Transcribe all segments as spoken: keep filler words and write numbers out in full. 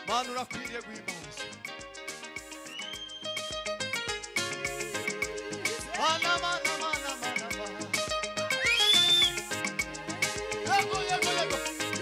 Manu urakwiriye guhimbaza. Mana mana mana mana mana. Yego yego yego.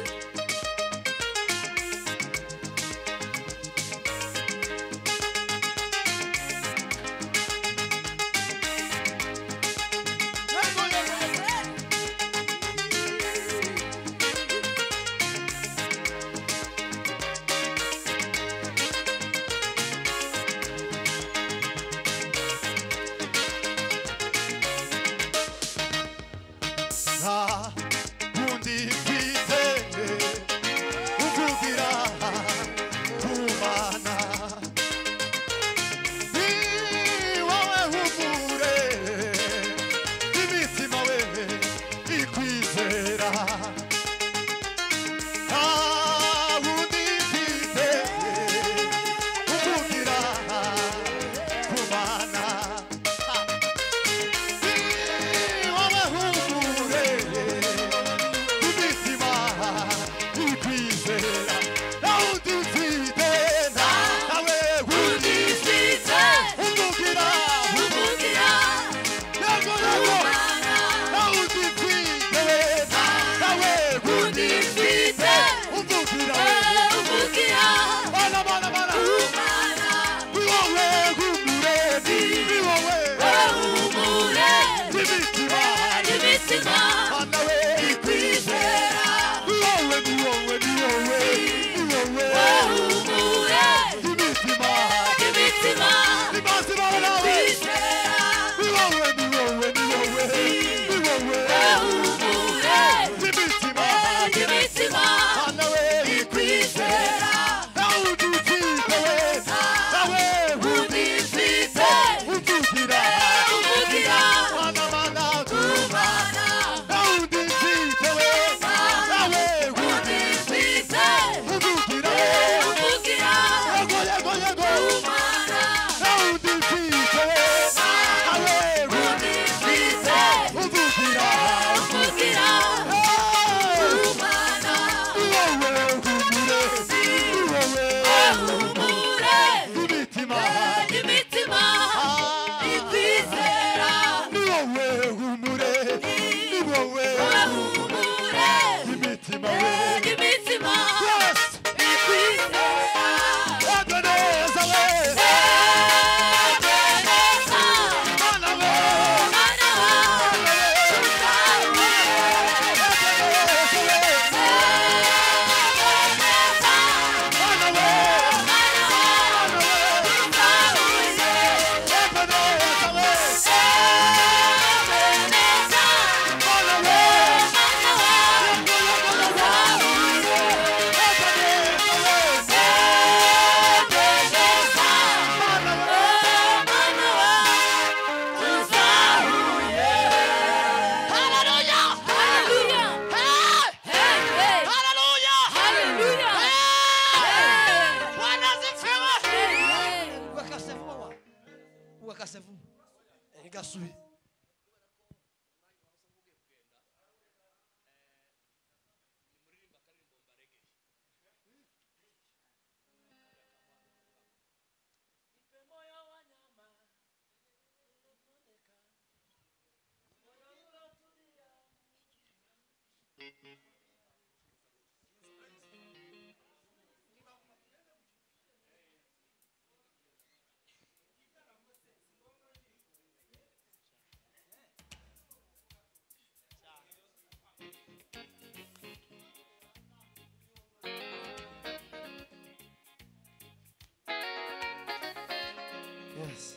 Yes.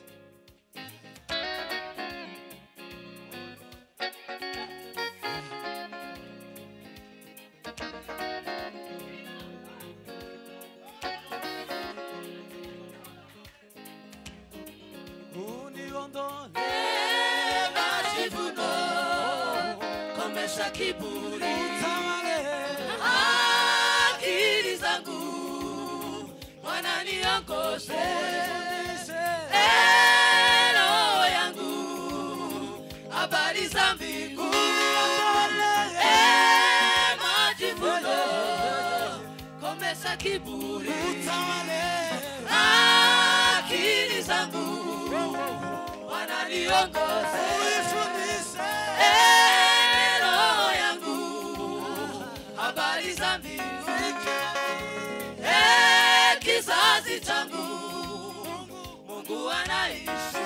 Kiburi akili zangu Bwana niongoze roho yangu habari za mbingu majivuno komesha kiburi niongoze. Unifundishe Eh, roho yangu habari za mbinguni. Eh, kizazi changu Mungu anaishi.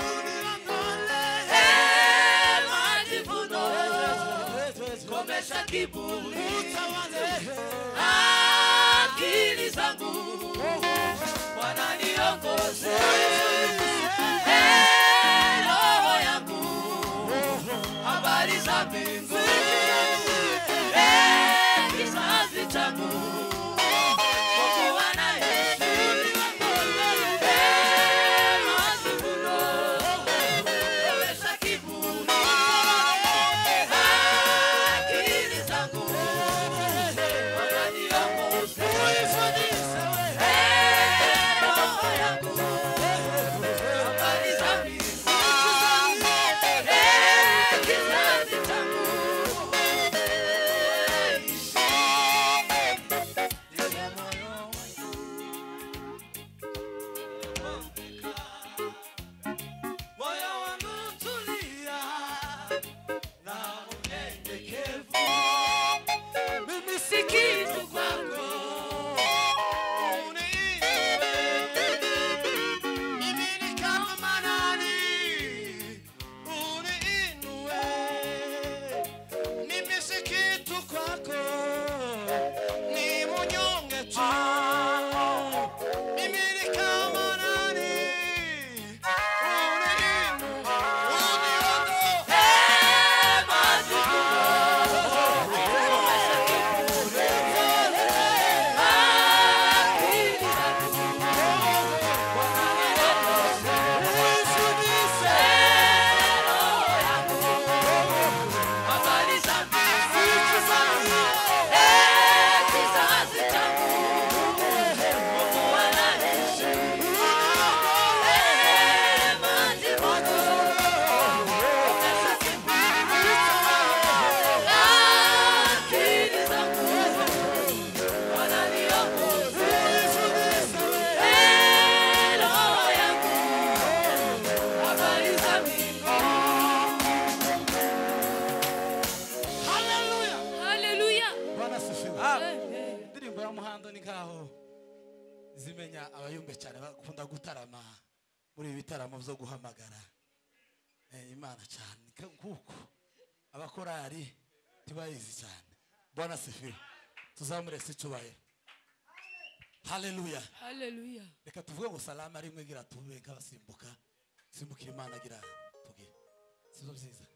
Eh, majivuno komesha kiburi. Akili zangu Bwana niongoze. Eh, roho yangu habari za mbinguni. Eh, kizazi changu Mungu anaishi. Eh, majivuno komesha kiburi. Akili zangu Bwana niongoze. Eh, roho yangu habari za mbinguni. Eh, kizazi changu moyo wangu tulia na unyenyekevu. Mimi si kitu kwako, uniinue. Mimi ni kama nani, uniinue. Mimi si kitu kwako, ni mnyonge tu. Mimi ni kama nani, uniinue, uniondoe. Eh, majivuno komesha kiburi. Akili zangu Bwana niongoze. Unifundishe Eh, roho yangu habari za mbinguni. Eh, kizazi changu Mungu anaishi. Eh, majivuno komesha kiburi. Akili zangu Bwana niongoze. Eh, roho yangu habari za mbinguni. Hallelujah. Haleluya. Bwana asifiwe. Amen. Indirimbo ya muhando ni nkaho zimenya abayumbe cyane bakunda gutarama muri ibi bitaramo byo guhamagara eh, Imana cyane kuko abakorari tibayizi cyane. Bwana asifiwe. Tuzamure sicyubahiro. Hallelujah. Haleluya. Reka tuvuge ngo salama rimwe gira tube kabasimbuka simbukira Imana gira tugire. Sizo byiza.